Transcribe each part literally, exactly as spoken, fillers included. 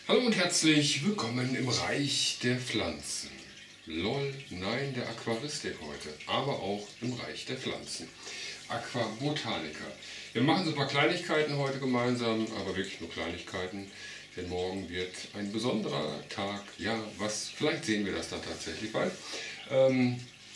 Hallo und herzlich willkommen im Reich der Pflanzen. Lol, nein, der Aquaristik heute, aber auch im Reich der Pflanzen. Aquabotaniker. Wir machen so ein paar Kleinigkeiten heute gemeinsam, aber wirklich nur Kleinigkeiten, denn morgen wird ein besonderer Tag. Ja, was, vielleicht sehen wir das dann tatsächlich bald. Ähm,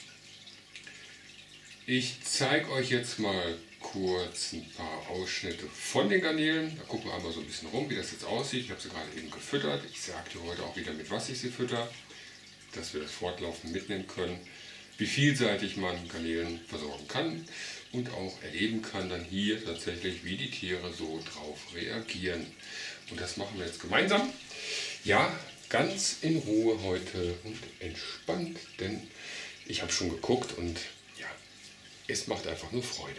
ich zeige euch jetzt mal kurz ein paar Ausschnitte von den Garnelen. Da gucken wir einmal so ein bisschen rum, wie das jetzt aussieht. Ich habe sie gerade eben gefüttert. Ich sage dir heute auch wieder, mit was ich sie fütter, dass wir das fortlaufend mitnehmen können, wie vielseitig man Garnelen versorgen kann und auch erleben kann dann hier tatsächlich, wie die Tiere so drauf reagieren. Und das machen wir jetzt gemeinsam. Ja, ganz in Ruhe heute und entspannt, denn ich habe schon geguckt und ja, es macht einfach nur Freude.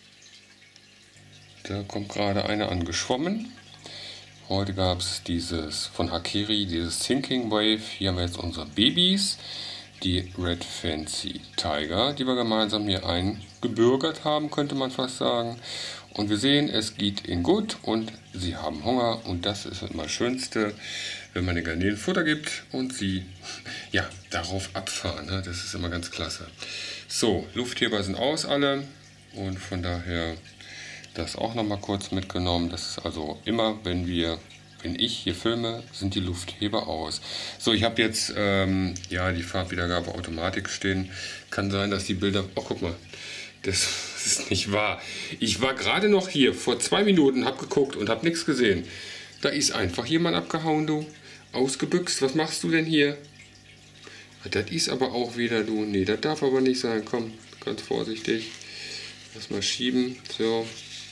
Da kommt gerade eine angeschwommen. Heute gab es dieses von Hakeri, dieses Thinking Wave. Hier haben wir jetzt unsere Babys, die Red Fancy Tiger, die wir gemeinsam hier eingebürgert haben, könnte man fast sagen. Und wir sehen, es geht ihnen gut und sie haben Hunger. Und das ist immer das Schönste, wenn man den Garnelen Futter gibt und sie ja, darauf abfahren. Ne? Das ist immer ganz klasse. So, Luftheber sind aus alle und von daher das auch noch mal kurz mitgenommen. Das ist also immer, wenn wir, wenn ich hier filme, sind die Luftheber aus. So, ich habe jetzt ähm, ja die Farbwiedergabe Automatik stehen. Kann sein, dass die Bilder. Oh, guck mal, das ist nicht wahr. Ich war gerade noch hier vor zwei Minuten, habe geguckt und habe nichts gesehen. Da ist einfach jemand abgehauen, du, ausgebüxt. Was machst du denn hier? Das ist aber auch wieder du. Nee, das darf aber nicht sein. Komm, ganz vorsichtig. Erstmal schieben. So.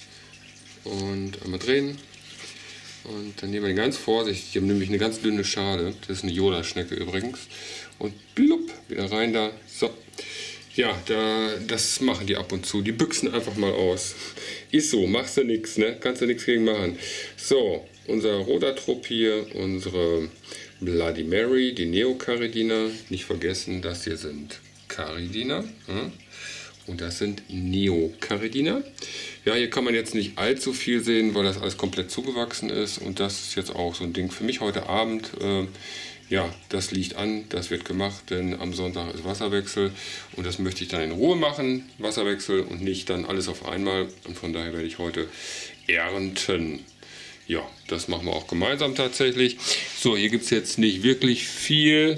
Und einmal drehen. Und dann nehmen wir den ganz vorsichtig. Die haben nämlich eine ganz dünne Schale. Das ist eine Yoda-Schnecke übrigens. Und blub, wieder rein da. So. Ja, da, das machen die ab und zu. Die büchsen einfach mal aus. Ist so, machst du nichts, ne? Kannst du nichts gegen machen. So, unser roter Trupp hier, unsere Bloody Mary, die Neocaridina. Nicht vergessen, das hier sind Caridina. Hm? Und das sind Neocaridina. Ja, hier kann man jetzt nicht allzu viel sehen, weil das alles komplett zugewachsen ist. Und das ist jetzt auch so ein Ding für mich heute Abend. Äh, ja, das liegt an, das wird gemacht, denn am Sonntag ist Wasserwechsel. Und das möchte ich dann in Ruhe machen, Wasserwechsel, und nicht dann alles auf einmal. Und von daher werde ich heute ernten. Ja, das machen wir auch gemeinsam tatsächlich. So, hier gibt es jetzt nicht wirklich viel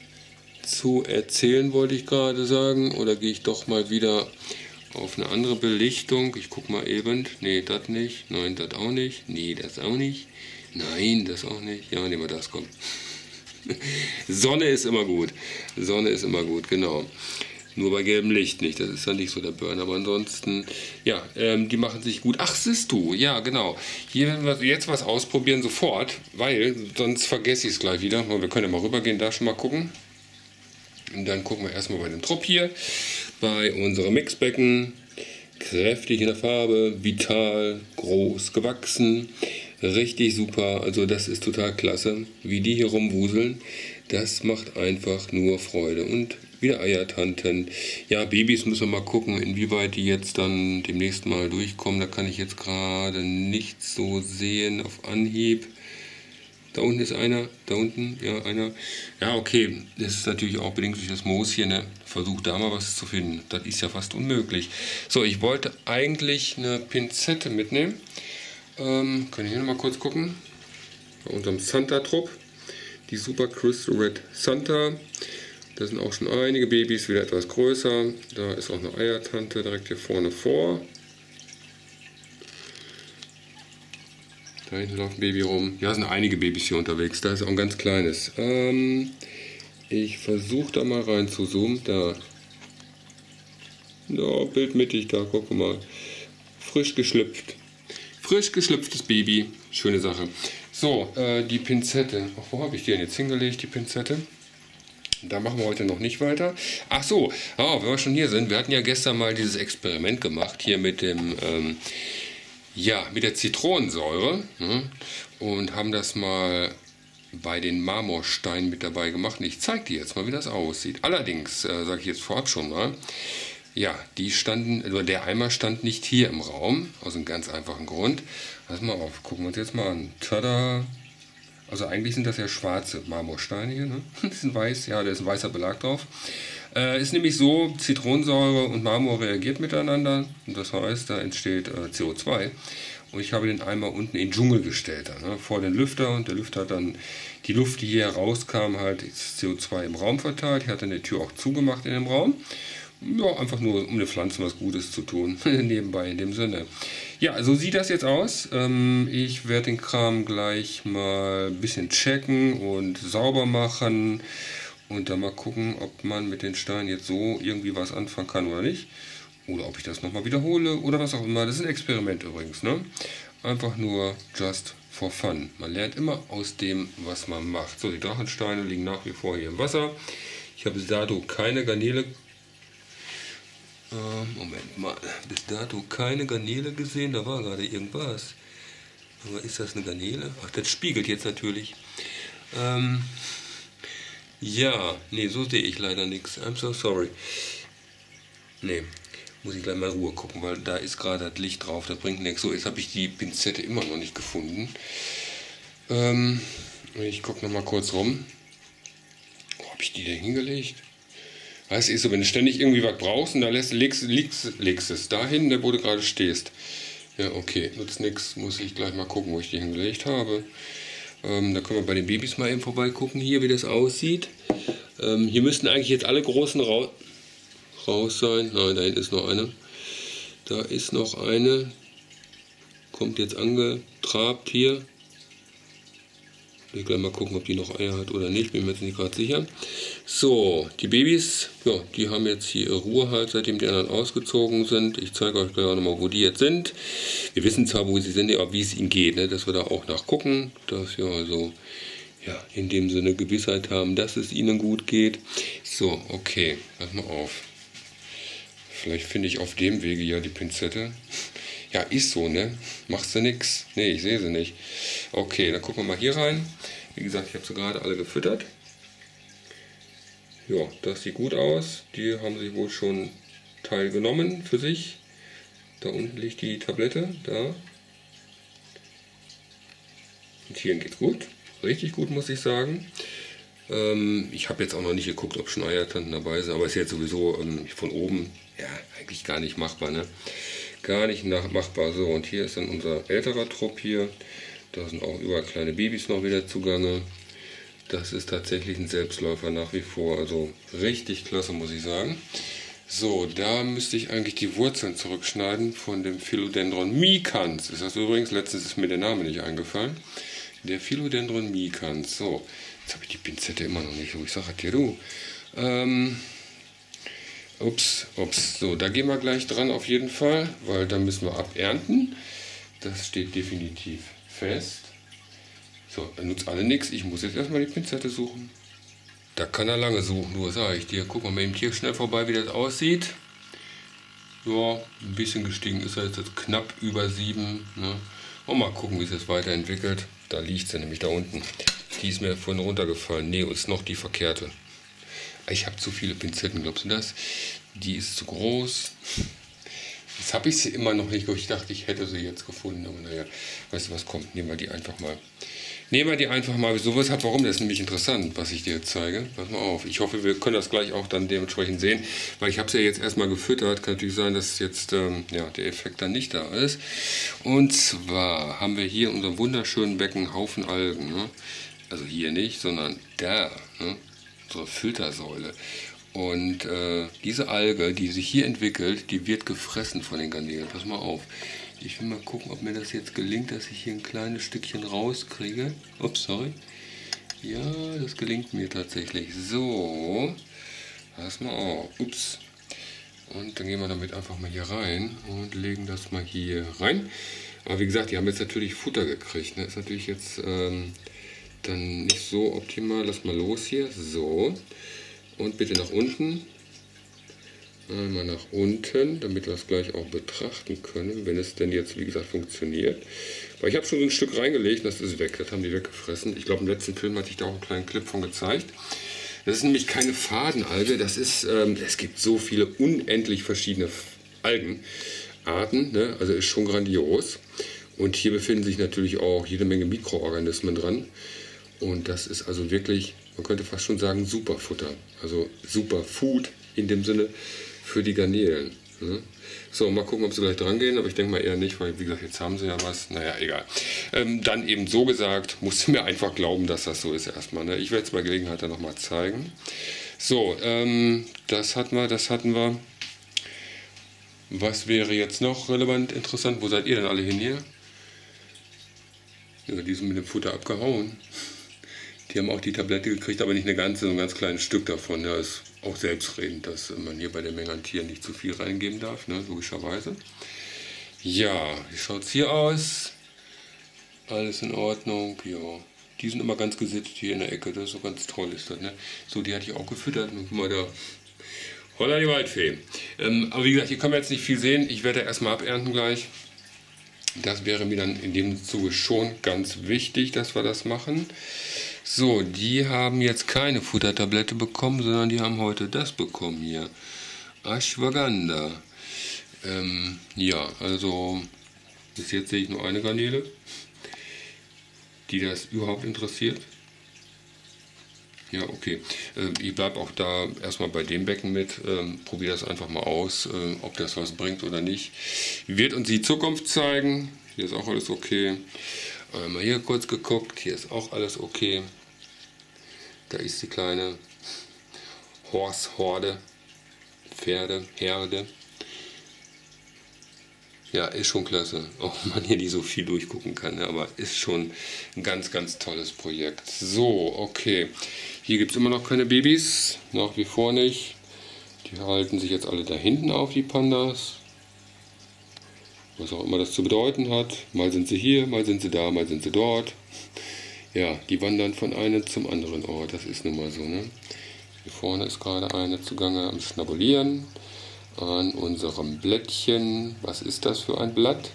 zu erzählen, wollte ich gerade sagen. Oder gehe ich doch mal wieder auf eine andere Belichtung. Ich gucke mal eben. Nee, das nicht. Nein, das auch nicht. Nee, das auch nicht. Nein, das auch nicht. Ja, nehmen wir das, komm. Sonne ist immer gut. Sonne ist immer gut, genau. Nur bei gelbem Licht nicht. Das ist dann nicht so der Burn. Aber ansonsten, ja, ähm, die machen sich gut. Ach, siehst du. Ja, genau. Hier werden wir jetzt was ausprobieren sofort, weil sonst vergesse ich es gleich wieder. Wir können ja mal rübergehen, da schon mal gucken. Und dann gucken wir erstmal bei dem Trupp hier, bei unserem Mixbecken, kräftig in der Farbe, vital, groß, gewachsen, richtig super, also das ist total klasse, wie die hier rumwuseln, das macht einfach nur Freude. Und wieder Eiertanten, ja, Babys müssen wir mal gucken, inwieweit die jetzt dann demnächst mal durchkommen, da kann ich jetzt gerade nicht so sehen auf Anhieb. Da unten ist einer, da unten, ja, einer. Ja, okay, das ist natürlich auch bedingt durch das Moos hier, ne? Versucht da mal was zu finden. Das ist ja fast unmöglich. So, ich wollte eigentlich eine Pinzette mitnehmen. Ähm, können wir hier nochmal kurz gucken. Bei unserem Santa-Trupp. Die Super Crystal Red Santa. Da sind auch schon einige Babys, wieder etwas größer. Da ist auch eine Eiertante direkt hier vorne vor. Da hinten läuft ein Baby rum. Ja, sind einige Babys hier unterwegs. Da ist auch ein ganz kleines. Ähm, ich versuche da mal rein zu zoomen. Da. Ja, bildmittig da, guck mal. Frisch geschlüpft. Frisch geschlüpftes Baby. Schöne Sache. So, äh, die Pinzette. Ach, wo habe ich die denn jetzt hingelegt, die Pinzette? Da machen wir heute noch nicht weiter. Ach so, oh, wenn wir schon hier sind. Wir hatten ja gestern mal dieses Experiment gemacht. Hier mit dem... Ähm, Ja, mit der Zitronensäure, ne, und haben das mal bei den Marmorsteinen mit dabei gemacht. Und ich zeige dir jetzt mal, wie das aussieht. Allerdings, äh, sage ich jetzt vorab schon mal, ja, die standen, also der Eimer stand nicht hier im Raum, aus einem ganz einfachen Grund. Pass mal auf, gucken wir uns jetzt mal an. Tada! Also eigentlich sind das ja schwarze Marmorsteine hier, ne? Die sind weiß, ja, da ist ein weißer Belag drauf. Äh, ist nämlich so, Zitronensäure und Marmor reagiert miteinander. Und das heißt, da entsteht äh, C O zwei. Und ich habe den Eimer unten in den Dschungel gestellt, da, ne? Vor den Lüfter. Und der Lüfter hat dann die Luft, die hier rauskam, halt das C O zwei im Raum verteilt. Ich hatte eine Tür auch zugemacht in dem Raum. Ja, einfach nur, um den Pflanzen was Gutes zu tun, nebenbei in dem Sinne. Ja, so sieht das jetzt aus. Ähm, ich werde den Kram gleich mal ein bisschen checken und sauber machen und dann mal gucken, ob man mit den Steinen jetzt so irgendwie was anfangen kann oder nicht. Oder ob ich das nochmal wiederhole oder was auch immer. Das ist ein Experiment übrigens, ne? Einfach nur just for fun. Man lernt immer aus dem, was man macht. So, die Drachensteine liegen nach wie vor hier im Wasser. Ich habe bis dato keine Garnele Moment mal, bis dato keine Garnele gesehen, da war gerade irgendwas. Aber ist das eine Garnele? Ach, das spiegelt jetzt natürlich. Ähm, ja, nee, so sehe ich leider nichts. I'm so sorry. Nee, muss ich gleich mal in Ruhe gucken, weil da ist gerade das Licht drauf, das bringt nichts. So, jetzt habe ich die Pinzette immer noch nicht gefunden. Ähm, ich gucke noch mal kurz rum. Wo habe ich die denn hingelegt? Weißt du, ist so, wenn du ständig irgendwie was brauchst und da lässt, legst, legst, legst es dahin, wo du gerade stehst. Ja, okay, nutzt nichts, muss ich gleich mal gucken, wo ich die hingelegt habe. Ähm, da können wir bei den Babys mal eben vorbeigucken, hier, wie das aussieht. Ähm, hier müssten eigentlich jetzt alle großen Ra raus sein. Nein, da hinten ist noch eine. Da ist noch eine. Kommt jetzt angetrabt hier. Ich will gleich mal gucken, ob die noch Eier hat oder nicht, bin mir jetzt nicht gerade sicher. So, die Babys, ja, die haben jetzt hier ihre Ruhe halt, seitdem die anderen ausgezogen sind. Ich zeige euch gleich auch nochmal, wo die jetzt sind. Wir wissen zwar, wo sie sind, aber wie es ihnen geht, ne? Dass wir da auch nachgucken, dass wir also ja, in dem Sinne Gewissheit haben, dass es ihnen gut geht. So, okay, pass mal auf. Vielleicht finde ich auf dem Wege ja die Pinzette. Ja, ist so, ne? Machst du nix? Ne, ich sehe sie nicht. Okay, dann gucken wir mal hier rein. Wie gesagt, ich habe sie gerade alle gefüttert. Ja, das sieht gut aus. Die haben sich wohl schon teilgenommen für sich. Da unten liegt die Tablette, da. Und hier geht's gut. Richtig gut, muss ich sagen. Ähm, ich habe jetzt auch noch nicht geguckt, ob schon Eiertanten dabei sind, aber ist jetzt sowieso ähm, von oben, ja, eigentlich gar nicht machbar, ne? Gar nicht machbar. So, und hier ist dann unser älterer Trupp hier. Da sind auch überall kleine Babys noch wieder zugange. Das ist tatsächlich ein Selbstläufer nach wie vor. Also richtig klasse, muss ich sagen. So, da müsste ich eigentlich die Wurzeln zurückschneiden von dem Philodendron micans. Ist das übrigens, letztens ist mir der Name nicht eingefallen. Der Philodendron micans. So, jetzt habe ich die Pinzette immer noch nicht. So, ich sage dir du. Ähm... Ups, ups. So, da gehen wir gleich dran auf jeden Fall, weil da müssen wir abernten. Das steht definitiv fest. So, dann nutzt alle nichts. Ich muss jetzt erstmal die Pinzette suchen. Da kann er lange suchen, nur sage ich dir. Guck mal eben hier schnell vorbei, wie das aussieht. Ja, ein bisschen gestiegen ist er jetzt, jetzt knapp über sieben. Ne? Und mal gucken, wie es jetzt weiterentwickelt. Da liegt sie nämlich da unten. Die ist mir vorhin runtergefallen. Ne, ist noch die verkehrte. Ich habe zu viele Pinzetten, glaubst du das? Die ist zu groß. Jetzt habe ich sie immer noch nicht. Ich dachte, ich hätte sie jetzt gefunden. Aber naja, weißt du was, kommt, nehmen wir die einfach mal. Nehmen wir die einfach mal. Sowas hat, warum? Das ist nämlich interessant, was ich dir jetzt zeige. Pass mal auf. Ich hoffe, wir können das gleich auch dann dementsprechend sehen. Weil ich habe sie ja jetzt erstmal gefüttert. Kann natürlich sein, dass jetzt ähm, ja, der Effekt dann nicht da ist. Und zwar haben wir hier in unserem wunderschönen Becken Haufen Algen. Ne? Also hier nicht, sondern da. Ne? Unsere Filtersäule. Und äh, diese Alge, die sich hier entwickelt, die wird gefressen von den Garnelen. Pass mal auf. Ich will mal gucken, ob mir das jetzt gelingt, dass ich hier ein kleines Stückchen rauskriege. Ups, sorry. Ja, das gelingt mir tatsächlich. So. Pass mal auf. Ups. Und dann gehen wir damit einfach mal hier rein und legen das mal hier rein. Aber wie gesagt, die haben jetzt natürlich Futter gekriegt. Ne? Ist natürlich jetzt ähm, dann nicht so optimal. Lass mal los hier. So. Und bitte nach unten. Einmal nach unten, damit wir es gleich auch betrachten können, wenn es denn jetzt, wie gesagt, funktioniert. Weil ich habe schon so ein Stück reingelegt, das ist weg. Das haben die weggefressen. Ich glaube, im letzten Film hatte ich da auch einen kleinen Clip von gezeigt. Das ist nämlich keine Fadenalge. Das ist, ähm, es gibt so viele unendlich verschiedene Algenarten. Ne? Also ist schon grandios. Und hier befinden sich natürlich auch jede Menge Mikroorganismen dran. Und das ist also wirklich, man könnte fast schon sagen, Superfutter. Also Superfood in dem Sinne für die Garnelen. Ne? So, mal gucken, ob sie gleich dran gehen, aber ich denke mal eher nicht, weil wie gesagt, jetzt haben sie ja was. Naja, egal. Ähm, dann eben so gesagt, musst du mir einfach glauben, dass das so ist erstmal. Ne? Ich werde es bei Gelegenheit dann nochmal zeigen. So, ähm, das hatten wir, das hatten wir. Was wäre jetzt noch relevant, interessant? Wo seid ihr denn alle hin hier? Ja, die sind mit dem Futter abgehauen. Die haben auch die Tablette gekriegt, aber nicht eine ganze, so ein ganz kleines Stück davon. Ja, ist auch selbstredend, dass man hier bei der Menge an Tieren nicht zu viel reingeben darf, ne, logischerweise. Ja, wie schaut es hier aus? Alles in Ordnung, ja. Die sind immer ganz gesittet hier in der Ecke, das ist so ganz toll, ist das, ne? So, die hatte ich auch gefüttert. Und guck mal da. Holla die Waldfee. Ähm, aber wie gesagt, hier können wir jetzt nicht viel sehen. Ich werde erstmal abernten gleich. Das wäre mir dann in dem Zuge schon ganz wichtig, dass wir das machen. So, die haben jetzt keine Futtertablette bekommen, sondern die haben heute das bekommen hier. Ashwagandha. Ähm, ja, also bis jetzt sehe ich nur eine Garnele, die das überhaupt interessiert. Ja, okay. Ähm, ich bleibe auch da erstmal bei dem Becken mit. Ähm, probiere das einfach mal aus, äh, ob das was bringt oder nicht. Wird uns die Zukunft zeigen. Hier ist auch alles okay. Mal hier kurz geguckt. Hier ist auch alles okay. Da ist die kleine Horshorde, Pferde, Herde. Ja, ist schon klasse. Auch wenn man hier nicht so viel durchgucken kann, ne? Aber ist schon ein ganz, ganz tolles Projekt. So, okay. Hier gibt es immer noch keine Babys, nach wie vor nicht. Die halten sich jetzt alle da hinten auf, die Pandas. Was auch immer das zu bedeuten hat. Mal sind sie hier, mal sind sie da, mal sind sie dort. Ja, die wandern von einem zum anderen Ort, das ist nun mal so, ne? Hier vorne ist gerade eine zugange am Schnabulieren an unserem Blättchen. Was ist das für ein Blatt?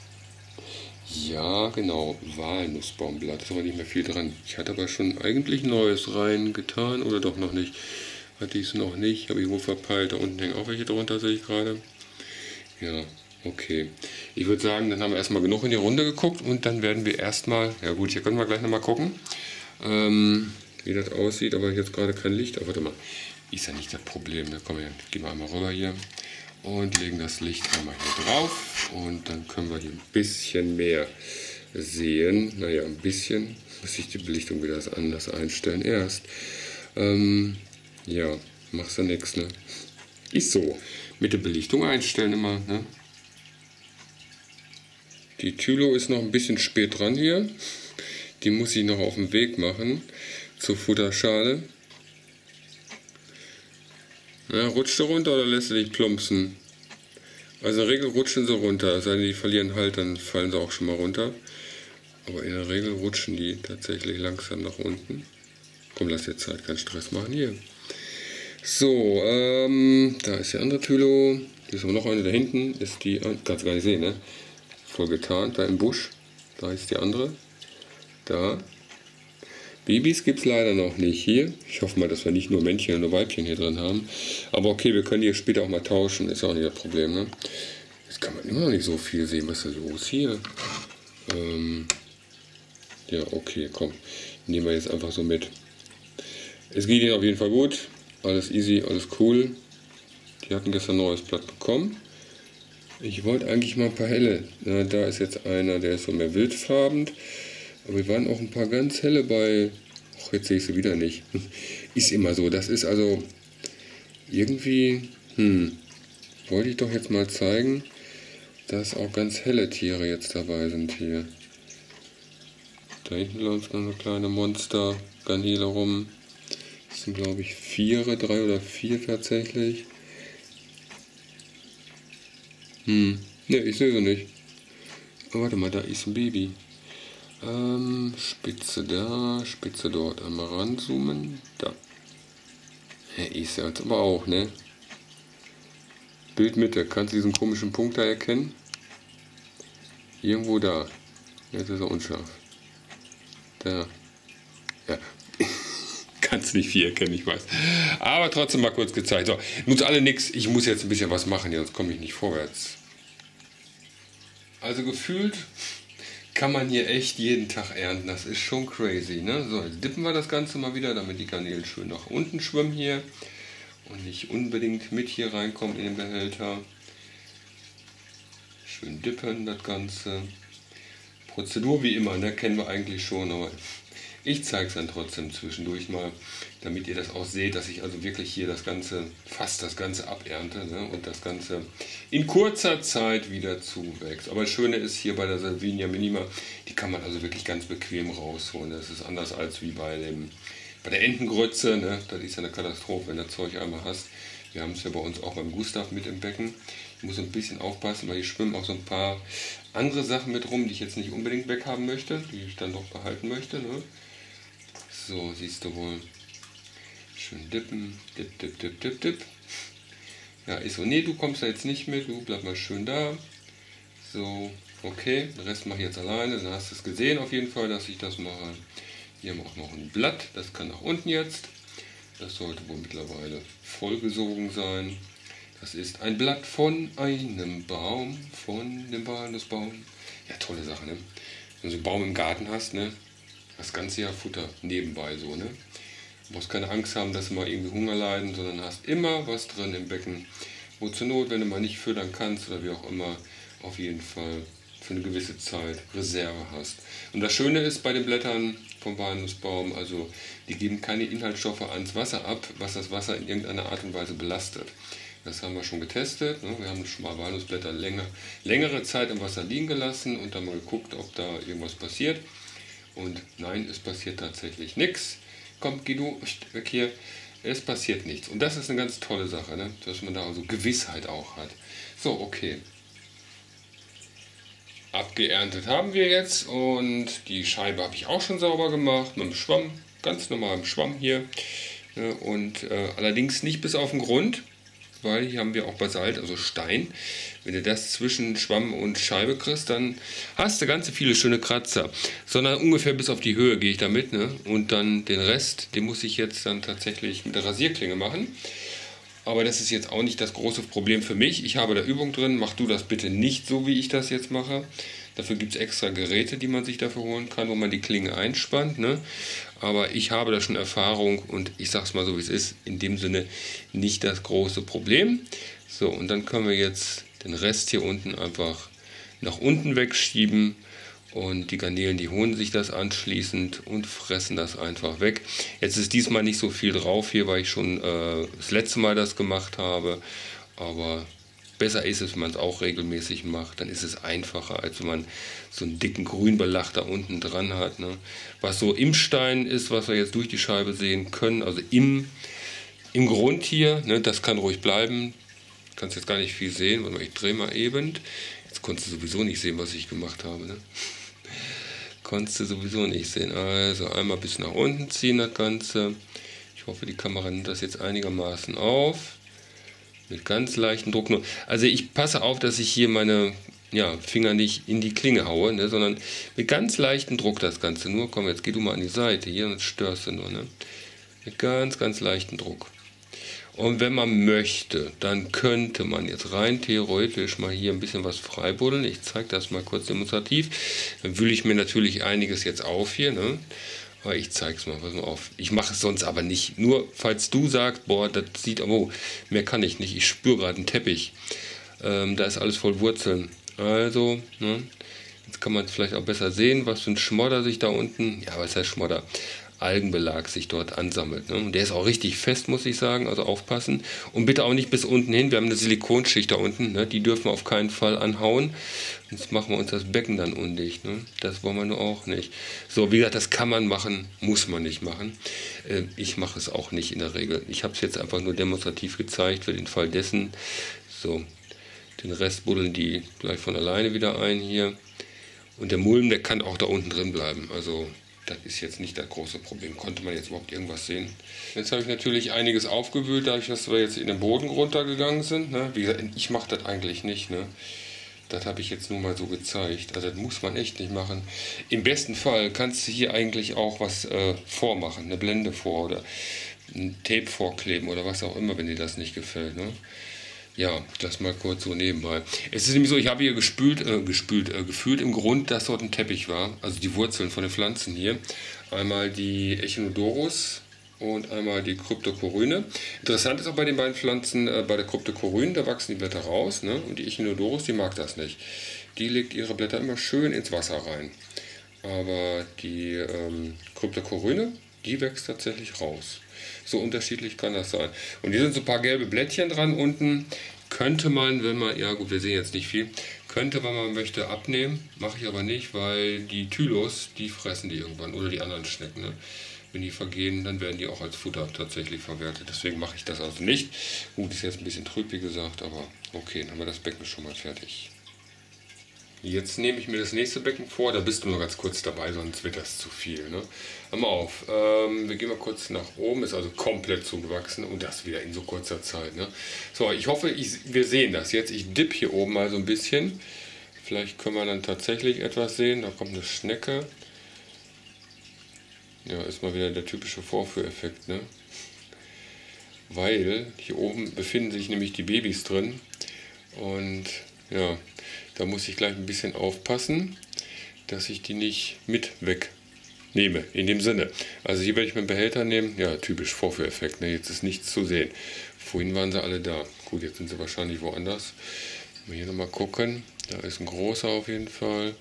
Ja, genau, Walnussbaumblatt, ist aber nicht mehr viel dran. Ich hatte aber schon eigentlich Neues reingetan, oder doch noch nicht? Hatte ich es noch nicht, habe ich wohl verpeilt. Da unten hängen auch welche drunter, sehe ich gerade. Ja. Okay, ich würde sagen, dann haben wir erstmal genug in die Runde geguckt und dann werden wir erstmal, ja gut, hier können wir gleich nochmal gucken, ähm, wie das aussieht, aber jetzt gerade kein Licht, aber warte mal, ist ja nicht das Problem, da kommen wir, gehen wir einmal rüber hier und legen das Licht einmal hier drauf und dann können wir hier ein bisschen mehr sehen, naja, ein bisschen, muss ich die Belichtung wieder anders einstellen erst, ähm, ja, machst du nichts, ne, ist so, mit der Belichtung einstellen immer, ne. Die Thylo ist noch ein bisschen spät dran hier. Die muss ich noch auf den Weg machen zur Futterschale. Na, rutscht sie runter oder lässt sie dich plumpsen? Also in der Regel rutschen sie runter. Es sei denn, die verlieren Halt, dann fallen sie auch schon mal runter. Aber in der Regel rutschen die tatsächlich langsam nach unten. Komm, lass dir Zeit, keinen Stress machen hier. So, ähm, da ist die andere Thylo. Hier ist aber noch eine da hinten. Ist die, kannst du gar nicht sehen, ne? Voll getarnt, da im Busch. Da ist die andere. Da. Babys gibt es leider noch nicht hier. Ich hoffe mal, dass wir nicht nur Männchen und nur Weibchen hier drin haben. Aber okay, wir können die später auch mal tauschen. Ist auch nicht das Problem, ne? Jetzt kann man immer noch nicht so viel sehen. Was ist da los hier? Ähm ja, okay, komm. Nehmen wir jetzt einfach so mit. Es geht ihnen auf jeden Fall gut. Alles easy, alles cool. Die hatten gestern ein neues Blatt bekommen. Ich wollte eigentlich mal ein paar helle. Na, da ist jetzt einer, der ist so mehr wildfarben. Aber wir waren auch ein paar ganz helle bei. Ach, jetzt sehe ich sie wieder nicht. Ist immer so. Das ist also irgendwie. Hm. Wollte ich doch jetzt mal zeigen, dass auch ganz helle Tiere jetzt dabei sind hier. Da hinten läuft noch eine kleine Monster-Garnele rum. Das sind, glaube ich, vier, drei oder vier tatsächlich. Hm, ne, ich sehe sie nicht. Oh, warte mal, da ist ein Baby. Ähm, Spitze da, Spitze dort. Einmal ranzoomen. Da. Ja, ist ja jetzt aber auch, ne? Bildmitte, kannst du diesen komischen Punkt da erkennen? Irgendwo da. Jetzt ist er unscharf. Da. Ja. Kannst nicht viel erkennen, ich weiß. Aber trotzdem mal kurz gezeigt. So, nutzt alle nix. Ich muss jetzt ein bisschen was machen, sonst komme ich nicht vorwärts. Also gefühlt kann man hier echt jeden Tag ernten. Das ist schon crazy, ne? So, jetzt dippen wir das Ganze mal wieder, damit die Garnelen schön nach unten schwimmen hier und nicht unbedingt mit hier reinkommen in den Behälter. Schön dippen das Ganze. Prozedur wie immer, ne? Kennen wir eigentlich schon, aber ich zeige es dann trotzdem zwischendurch mal, damit ihr das auch seht, dass ich also wirklich hier das Ganze, fast das Ganze abernte, ne? Und das Ganze in kurzer Zeit wieder zuwächst. Aber das Schöne ist hier bei der Salvinia minima, die kann man also wirklich ganz bequem rausholen. Das ist anders als wie bei, dem, bei der Entengrütze, ne? Das ist ja eine Katastrophe, wenn du das Zeug einmal hast. Wir haben es ja bei uns auch beim Gustav mit im Becken. Ich muss ein bisschen aufpassen, weil hier schwimmen auch so ein paar andere Sachen mit rum, die ich jetzt nicht unbedingt weghaben möchte, die ich dann doch behalten möchte, ne? So, siehst du wohl. Schön dippen. Dip, dip, dip, dip, dip. Ja, ist so. Nee, du kommst da jetzt nicht mit. Du bleib mal schön da. So, okay. Den Rest mache ich jetzt alleine. Dann hast du es gesehen auf jeden Fall, dass ich das mache. Hier haben wir auch noch ein Blatt. Das kann nach unten jetzt. Das sollte wohl mittlerweile vollgesogen sein. Das ist ein Blatt von einem Baum. Von dem Walnussbaum. Ja, tolle Sache, ne? Wenn du so einen Baum im Garten hast, ne? Das ganze Jahr Futter nebenbei so, ne? Du brauchst keine Angst haben, dass du mal irgendwie Hunger leiden, sondern hast immer was drin im Becken, wo zur Not, wenn du mal nicht füttern kannst oder wie auch immer, auf jeden Fall für eine gewisse Zeit Reserve hast. Und das Schöne ist bei den Blättern vom Walnussbaum, also die geben keine Inhaltsstoffe ans Wasser ab, was das Wasser in irgendeiner Art und Weise belastet. Das haben wir schon getestet, ne? Wir haben schon mal Walnussblätter länger, längere Zeit im Wasser liegen gelassen und dann mal geguckt, ob da irgendwas passiert. Und nein, es passiert tatsächlich nichts. Komm, geh du weg hier. Es passiert nichts. Und das ist eine ganz tolle Sache, ne? Dass man da also Gewissheit auch hat. So, okay. Abgeerntet haben wir jetzt und die Scheibe habe ich auch schon sauber gemacht mit dem Schwamm, ganz normalem Schwamm hier. Und äh, allerdings nicht bis auf den Grund, weil hier haben wir auch Basalt, also Stein. Wenn du das zwischen Schwamm und Scheibe kriegst, dann hast du ganz viele schöne Kratzer. Sondern ungefähr bis auf die Höhe gehe ich damit, ne? Und dann den Rest, den muss ich jetzt dann tatsächlich mit der Rasierklinge machen. Aber das ist jetzt auch nicht das große Problem für mich. Ich habe da Übung drin, mach du das bitte nicht so, wie ich das jetzt mache. Dafür gibt es extra Geräte, die man sich dafür holen kann, wo man die Klinge einspannt, ne? Aber ich habe da schon Erfahrung und ich sage es mal so, wie es ist, in dem Sinne nicht das große Problem. So, und dann können wir jetzt den Rest hier unten einfach nach unten wegschieben und die Garnelen, die holen sich das anschließend und fressen das einfach weg. Jetzt ist diesmal nicht so viel drauf hier, weil ich schon äh, das letzte Mal das gemacht habe, aber besser ist es, wenn man es auch regelmäßig macht, dann ist es einfacher, als wenn man so einen dicken Grünbelach da unten dran hat, ne? Was so im Stein ist, was wir jetzt durch die Scheibe sehen können, also im, im Grund hier, ne, das kann ruhig bleiben. Du kannst jetzt gar nicht viel sehen, warte mal, ich drehe mal eben. Jetzt konntest du sowieso nicht sehen, was ich gemacht habe, ne? Konntest du sowieso nicht sehen. Also einmal bis nach unten ziehen das Ganze. Ich hoffe, die Kamera nimmt das jetzt einigermaßen auf. Mit ganz leichten Druck nur. Also ich passe auf, dass ich hier meine ja, Finger nicht in die Klinge haue, ne, sondern mit ganz leichten Druck das Ganze. Nur, komm, jetzt geh du mal an die Seite hier und störst du nur. Ne? Mit ganz, ganz leichten Druck. Und wenn man möchte, dann könnte man jetzt rein theoretisch mal hier ein bisschen was freibuddeln. Ich zeige das mal kurz demonstrativ. Dann wühle ich mir natürlich einiges jetzt auf hier, ne? Aber ich zeige es mal, pass mal auf. Ich mache es sonst aber nicht. Nur falls du sagst, boah, das sieht, oh, mehr kann ich nicht. Ich spüre gerade einen Teppich. Ähm, da ist alles voll Wurzeln. Also, ne? Jetzt kann man es vielleicht auch besser sehen, was für ein Schmodder sich da unten, ja, was heißt Schmodder? Algenbelag sich dort ansammelt. Ne? Und der ist auch richtig fest, muss ich sagen, also aufpassen. Und bitte auch nicht bis unten hin, wir haben eine Silikonschicht da unten, ne? Die dürfen wir auf keinen Fall anhauen. Sonst machen wir uns das Becken dann undicht. Ne? Das wollen wir nur auch nicht. So, wie gesagt, das kann man machen, muss man nicht machen. Äh, ich mache es auch nicht in der Regel. Ich habe es jetzt einfach nur demonstrativ gezeigt für den Fall dessen. So, den Rest buddeln die gleich von alleine wieder ein hier. Und der Mulm, der kann auch da unten drin bleiben. Also das ist jetzt nicht das große Problem. Konnte man jetzt überhaupt irgendwas sehen? Jetzt habe ich natürlich einiges aufgewühlt, dadurch, dass wir jetzt in den Boden runtergegangen sind. Ne? Wie gesagt, ich mache das eigentlich nicht. Ne? Das habe ich jetzt nur mal so gezeigt. Also das muss man echt nicht machen. Im besten Fall kannst du hier eigentlich auch was äh, vormachen. Eine Blende vor oder ein Tape vorkleben oder was auch immer, wenn dir das nicht gefällt. Ne? Ja, das mal kurz so nebenbei. Es ist nämlich so, ich habe hier gespült, äh, gespült, äh, gefühlt im Grund, dass dort ein Teppich war. Also die Wurzeln von den Pflanzen hier. Einmal die Echinodorus und einmal die Cryptocoryne. Interessant ist auch bei den beiden Pflanzen, äh, bei der Cryptocoryne, da wachsen die Blätter raus, ne? Und die Echinodorus, die mag das nicht. Die legt ihre Blätter immer schön ins Wasser rein. Aber die ähm, Cryptocoryne, die wächst tatsächlich raus. So unterschiedlich kann das sein. Und hier sind so ein paar gelbe Blättchen dran unten. Könnte man, wenn man, ja gut, wir sehen jetzt nicht viel, könnte, wenn man möchte, abnehmen. Mache ich aber nicht, weil die Tylos, die fressen die irgendwann. Oder die anderen Schnecken. Ne? Wenn die vergehen, dann werden die auch als Futter tatsächlich verwertet. Deswegen mache ich das also nicht. Gut, ist jetzt ein bisschen trüb, wie gesagt, aber okay, dann haben wir das Becken schon mal fertig. Jetzt nehme ich mir das nächste Becken vor, da bist du nur ganz kurz dabei, sonst wird das zu viel. Ne? Hör mal auf, ähm, wir gehen mal kurz nach oben, ist also komplett zugewachsen und das wieder in so kurzer Zeit. Ne? So, ich hoffe, ich, wir sehen das jetzt. Ich dippe hier oben mal so ein bisschen. Vielleicht können wir dann tatsächlich etwas sehen. Da kommt eine Schnecke. Ja, ist mal wieder der typische Vorführeffekt. Ne? Weil hier oben befinden sich nämlich die Babys drin und ja, da muss ich gleich ein bisschen aufpassen, dass ich die nicht mit wegnehme, in dem Sinne. Also hier werde ich meinen Behälter nehmen, ja typisch Vorführeffekt, ne? Jetzt ist nichts zu sehen. Vorhin waren sie alle da. Gut, jetzt sind sie wahrscheinlich woanders. Mal hier nochmal gucken, da ist ein großer auf jeden Fall.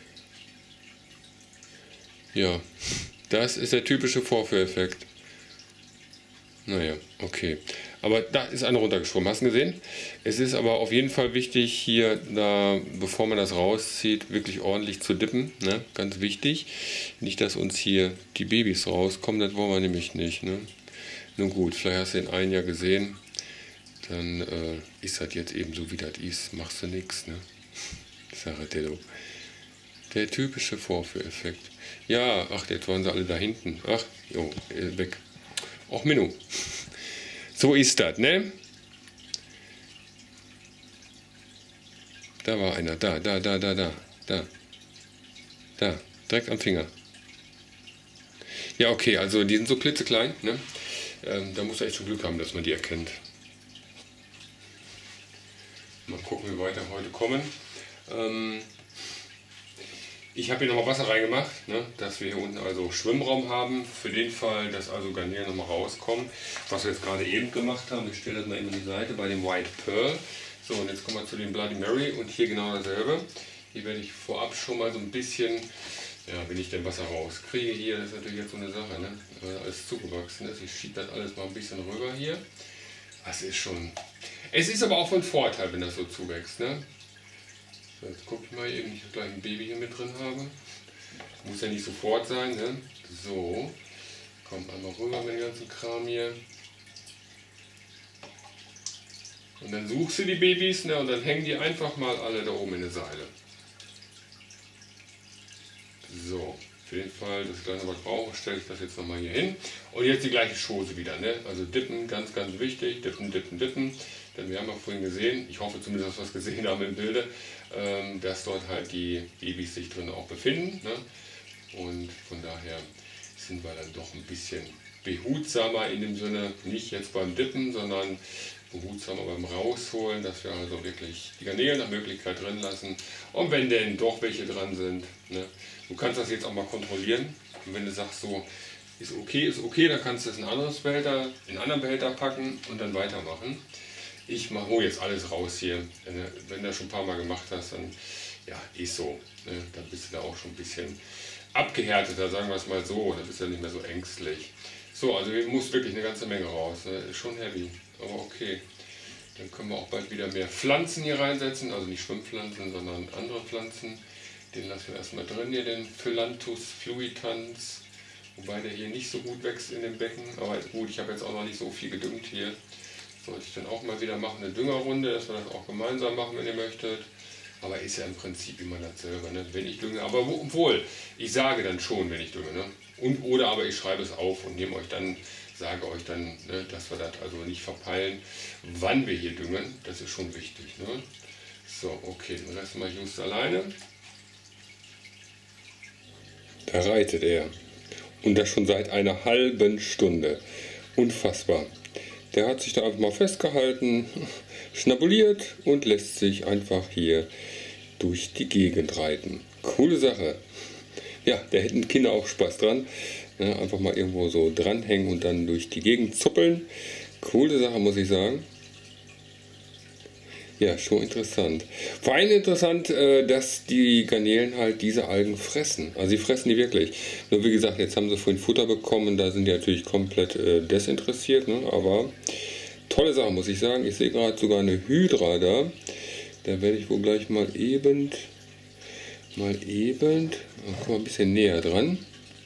Ja, das ist der typische Vorführeffekt. Naja, okay. Aber da ist einer runtergeschwommen, hast du gesehen? Es ist aber auf jeden Fall wichtig, hier, da, bevor man das rauszieht, wirklich ordentlich zu dippen. Ne? Ganz wichtig. Nicht, dass uns hier die Babys rauskommen, das wollen wir nämlich nicht. Ne? Nun gut, vielleicht hast du den einen ja gesehen. Dann äh, ist das jetzt eben so, wie das ist. Machst du nichts. Ne? Saratelo. Der typische Vorführeffekt. Ja, ach, jetzt waren sie alle da hinten. Ach, jo, weg. Och, Menno. So ist das, ne? Da war einer, da, da, da, da, da, da, da, direkt am Finger. Ja, okay, also die sind so klitzeklein, ne? Ähm, da muss man echt schon Glück haben, dass man die erkennt. Mal gucken, wie wir weiter heute kommen. Ähm, Ich habe hier nochmal Wasser reingemacht, ne, dass wir hier unten also Schwimmraum haben, für den Fall, dass also Garnelen nochmal rauskommen, was wir jetzt gerade eben gemacht haben. Ich stelle das mal eben an die Seite bei dem White Pearl. So, und jetzt kommen wir zu dem Bloody Mary und hier genau dasselbe. Hier werde ich vorab schon mal so ein bisschen, ja, wenn ich denn Wasser rauskriege, hier, das ist natürlich jetzt so eine Sache, ne, weil alles zugewachsen ist. Ich schiebe das alles mal ein bisschen rüber hier. Das ist schon, es ist aber auch von Vorteil, wenn das so zuwächst, ne. So, jetzt gucke ich mal eben, ob ich gleich ein Baby hier mit drin habe. Muss ja nicht sofort sein, ne? So, kommt einmal rüber mit dem ganzen Kram hier. Und dann suchst du die Babys, ne? Und dann hängen die einfach mal alle da oben in der Seile. So, für den Fall, dass ich gleich noch was brauche, stelle ich das jetzt nochmal hier hin. Und jetzt die gleiche Chose wieder, ne? Also dippen, ganz, ganz wichtig. Dippen, dippen, dippen. Denn wir haben ja vorhin gesehen, ich hoffe zumindest, dass wir es gesehen haben im Bilde, ähm, dass dort halt die Babys sich drin auch befinden. Ne? Und von daher sind wir dann doch ein bisschen behutsamer in dem Sinne, nicht jetzt beim Dippen, sondern behutsamer beim Rausholen, dass wir also wirklich die Garnelen nach Möglichkeit drin lassen. Und wenn denn doch welche dran sind, ne? Du kannst das jetzt auch mal kontrollieren. Und wenn du sagst, so ist okay, ist okay, dann kannst du es in ein anderes Behälter, in einen anderen Behälter packen und dann weitermachen. Ich hole jetzt alles raus hier. Wenn du das schon ein paar Mal gemacht hast, dann ja, ist so. Ne? Dann bist du da auch schon ein bisschen abgehärteter, sagen wir es mal so. Dann bist du ja nicht mehr so ängstlich. So, also hier muss wirklich eine ganze Menge raus. Ne? Ist schon heavy, aber okay. Dann können wir auch bald wieder mehr Pflanzen hier reinsetzen. Also nicht Schwimmpflanzen, sondern andere Pflanzen. Den lassen wir erstmal drin hier, den Phyllanthus fluitans. Wobei der hier nicht so gut wächst in dem Becken. Aber gut, ich habe jetzt auch noch nicht so viel gedüngt hier. Sollte ich dann auch mal wieder machen, eine Düngerrunde, dass wir das auch gemeinsam machen, wenn ihr möchtet. Aber ist ja im Prinzip immer dasselbe, ne? Wenn ich dünge. Aber obwohl, ich sage dann schon, wenn ich dünge. Ne? Und, oder aber ich schreibe es auf und nehme euch dann, sage euch dann, ne, dass wir das also nicht verpeilen, wann wir hier düngen. Das ist schon wichtig. Ne? So, okay, den Rest mache ich just alleine. Da reitet er. Und das schon seit einer halben Stunde. Unfassbar. der hat sich da einfach mal festgehalten, schnabuliert und lässt sich einfach hier durch die Gegend reiten. Coole Sache. Ja, da hätten Kinder auch Spaß dran. Ja, einfach mal irgendwo so dranhängen und dann durch die Gegend zuppeln. Coole Sache, muss ich sagen. Ja, schon interessant. Vor allem interessant, dass die Garnelen halt diese Algen fressen. Also sie fressen die wirklich. Nur wie gesagt, jetzt haben sie vorhin Futter bekommen, da sind die natürlich komplett desinteressiert. Ne? Aber tolle Sache, muss ich sagen. Ich sehe gerade sogar eine Hydra da. Da werde ich wohl gleich mal eben, mal eben, guck mal ein bisschen näher dran.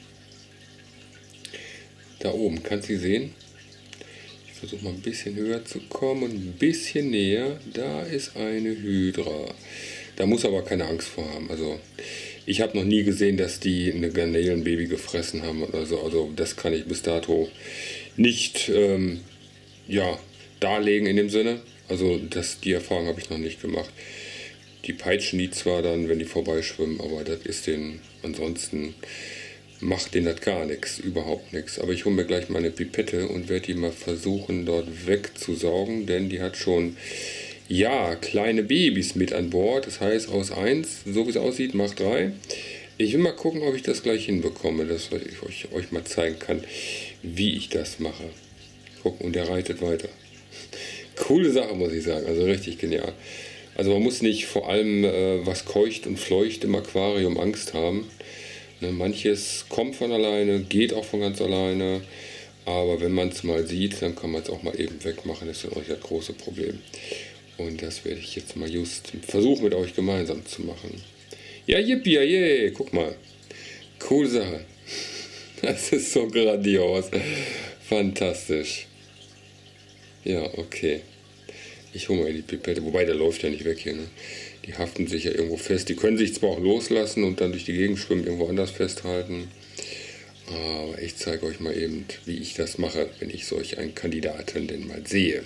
Da oben, kannst du sie sehen? Ich versuche mal ein bisschen höher zu kommen und ein bisschen näher. Da ist eine Hydra. Da muss aber keine Angst vor haben. Also ich habe noch nie gesehen, dass die eine Garnelenbaby gefressen haben oder so. Also das kann ich bis dato nicht ähm, ja, darlegen in dem Sinne. Also das, die Erfahrung habe ich noch nicht gemacht. Die peitschen die zwar dann, wenn die vorbeischwimmen, aber das ist den ansonsten... macht denen das gar nichts, überhaupt nichts. Aber ich hole mir gleich mal eine Pipette und werde die mal versuchen dort wegzusaugen, denn die hat schon, ja, kleine Babys mit an Bord. Das heißt, aus eins, so wie es aussieht, macht drei. Ich will mal gucken, ob ich das gleich hinbekomme, dass ich euch, euch mal zeigen kann, wie ich das mache. Gucken, und der reitet weiter. Coole Sache, muss ich sagen, also richtig genial. Also man muss nicht vor allem, äh, was keucht und fleucht im Aquarium, Angst haben. Ne, manches kommt von alleine, geht auch von ganz alleine, aber wenn man es mal sieht, dann kann man es auch mal eben wegmachen, das ist dann euch das große Problem. Und das werde ich jetzt mal just versuchen mit euch gemeinsam zu machen. Ja, yippie, yeah, guck mal. Coole Sache. Das ist so grandios. Fantastisch. Ja, okay. Ich hole mal die Pipette, wobei der läuft ja nicht weg hier, ne? Die haften sich ja irgendwo fest. Die können sich zwar auch loslassen und dann durch die Gegend schwimmen, irgendwo anders festhalten. Aber ich zeige euch mal eben, wie ich das mache, wenn ich solch einen Kandidaten denn mal sehe.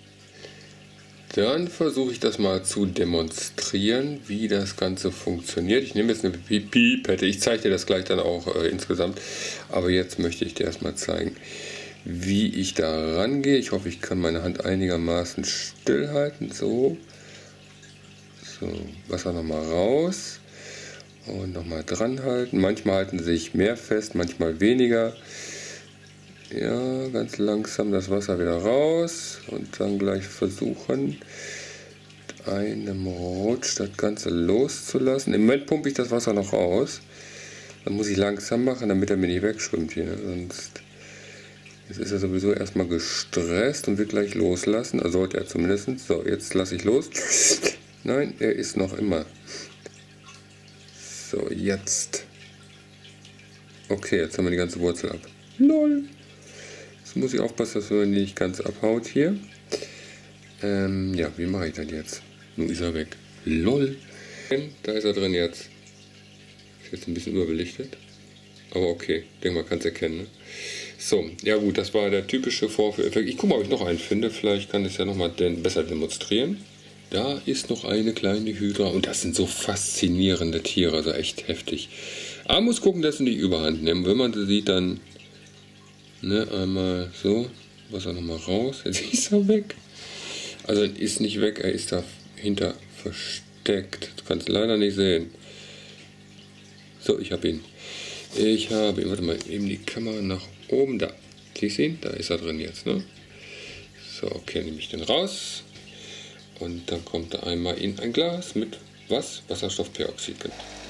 Dann versuche ich das mal zu demonstrieren, wie das Ganze funktioniert. Ich nehme jetzt eine Pipette. Ich zeige dir das gleich dann auch äh, insgesamt. Aber jetzt möchte ich dir erstmal zeigen, wie ich da rangehe. Ich hoffe, ich kann meine Hand einigermaßen stillhalten. So. So, Wasser nochmal raus und nochmal dran halten. Manchmal halten sie sich mehr fest, manchmal weniger. Ja, ganz langsam das Wasser wieder raus und dann gleich versuchen, mit einem Rutsch das Ganze loszulassen. Im Moment pumpe ich das Wasser noch raus. Dann muss ich langsam machen, damit er mir nicht wegschwimmt hier. Sonst jetzt ist er sowieso erstmal gestresst und wird gleich loslassen. Also sollte er zumindest. So, jetzt lasse ich los. Nein, er ist noch immer. So, jetzt. Okay, jetzt haben wir die ganze Wurzel ab. Lol. Jetzt muss ich aufpassen, dass man nicht ganz abhaut hier. Ähm, ja, wie mache ich das jetzt? Nun ist er weg. Lol. Da ist er drin jetzt. Ist jetzt ein bisschen überbelichtet. Aber okay, denke mal, kann es erkennen. Ne? So, ja gut, das war der typische Vorführeffekt. Ich gucke mal, ob ich noch einen finde. Vielleicht kann ich es ja nochmal besser demonstrieren. Da ist noch eine kleine Hydra und das sind so faszinierende Tiere, also echt heftig. Aber man muss gucken, dass sie nicht überhand nehmen. Wenn man sie sieht, dann ne, einmal so, Wasser nochmal raus. Jetzt ist er weg. Also er ist nicht weg, er ist dahinter versteckt. Du kannst leider nicht sehen. So, ich habe ihn. Ich habe ihn, warte mal, eben die Kamera nach oben, da. Siehst du ihn? Da ist er drin jetzt, ne? So, okay, nehme ich den raus. Und dann kommt er einmal in ein Glas mit was? Wasserstoffperoxid.